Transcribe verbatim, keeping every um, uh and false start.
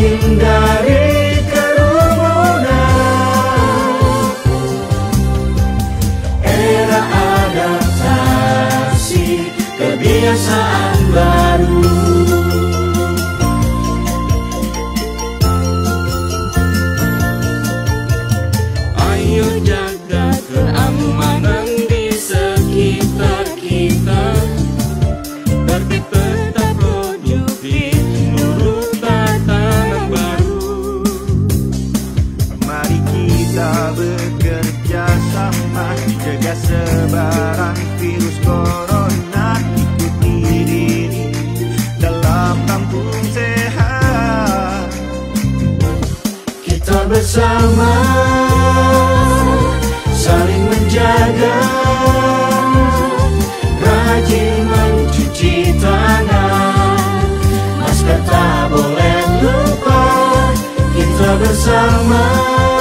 hindari kerumunan. Era adaptasi, kebiasaan baru. Ayo jaga keamanan di sekitar kita, tertib tetap produktif, nurut tatanan baru. Mari kita bekerja sama, jaga sebaran virus corona. Ikuti diri dalam kampung sehat. Kita bersama saling menjaga, rajin mencuci tangan, masker tak boleh lupa. Kita bersama